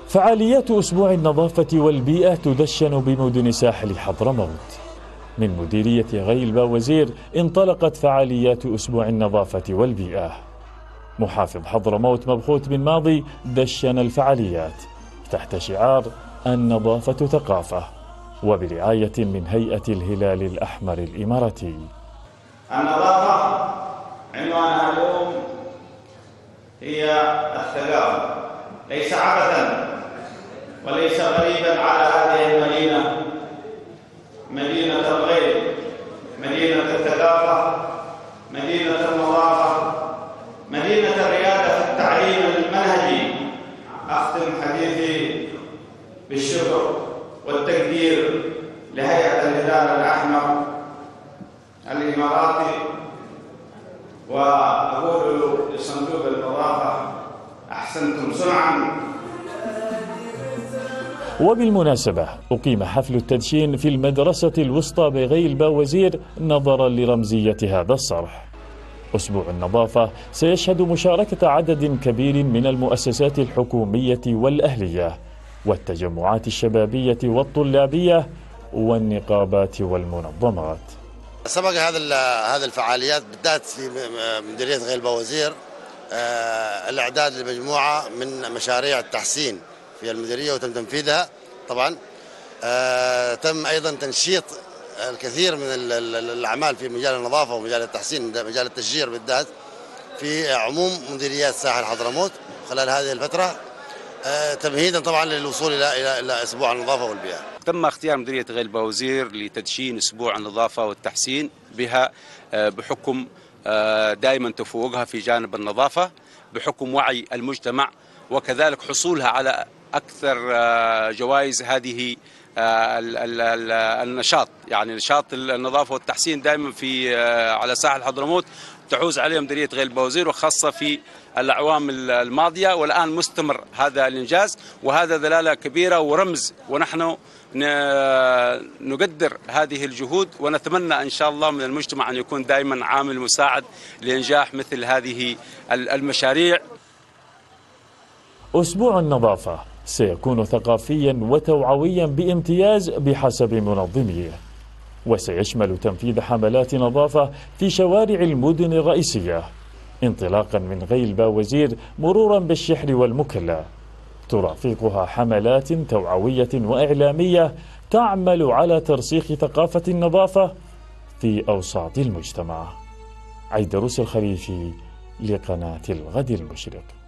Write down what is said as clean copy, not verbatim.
فعاليات أسبوع النظافة والبيئة تدشن بمدن ساحل حضرموت. من مديرية غيل باوزير انطلقت فعاليات أسبوع النظافة والبيئة. محافظ حضرموت مبخوت بن ماضي دشن الفعاليات تحت شعار النظافة ثقافة وبرعاية من هيئة الهلال الأحمر الإماراتي. النظافة عنوانها اليوم هي الثقافة، ليس عبثا وليس غريبا على هذه المدينة، مدينة الغيل، مدينة الثقافة، مدينة النظافة، مدينة الريادة في التعليم المنهجي. أختم حديثي بالشكر والتقدير لهيئة الهلال الأحمر الإماراتي، وأقول لصندوق النظافة أحسنتم صنعا. وبالمناسبة أقيم حفل التدشين في المدرسة الوسطى بغيل باوزير نظرا لرمزية هذا الصرح. أسبوع النظافة سيشهد مشاركة عدد كبير من المؤسسات الحكومية والأهلية والتجمعات الشبابية والطلابية والنقابات والمنظمات. سبق هذه الفعاليات بالذات في مديرية غيل باوزير الإعداد لمجموعة من مشاريع التحسين في المديرية وتم تنفيذها. طبعا تم أيضا تنشيط الكثير من الأعمال في مجال النظافة ومجال التحسين، مجال التشجير بالذات في عموم مديريات ساحل حضرموت خلال هذه الفترة، تمهيدا طبعا للوصول إلى أسبوع النظافة والبيئة. تم اختيار مديرية غيل باوزير لتدشين أسبوع النظافة والتحسين بها بحكم دائما تفوقها في جانب النظافة، بحكم وعي المجتمع، وكذلك حصولها على أكثر جوائز هذه النشاط. يعني نشاط النظافة والتحسين دائما على ساحل حضرموت تحوز عليه مديرية غيل باوزير، وخاصة في الأعوام الماضية، والآن مستمر هذا الإنجاز، وهذا دلالة كبيرة ورمز، ونحن نقدر هذه الجهود، ونتمنى إن شاء الله من المجتمع أن يكون دائما عامل مساعد لإنجاح مثل هذه المشاريع. أسبوع النظافة سيكون ثقافيا وتوعويا بامتياز بحسب منظميه، وسيشمل تنفيذ حملات نظافة في شوارع المدن الرئيسية انطلاقا من غيل باوزير مرورا بالشحر والمكلا، ترافقها حملات توعوية وإعلامية تعمل على ترسيخ ثقافة النظافة في أوساط المجتمع. عيدروس الخليفي لقناة الغد المشرق.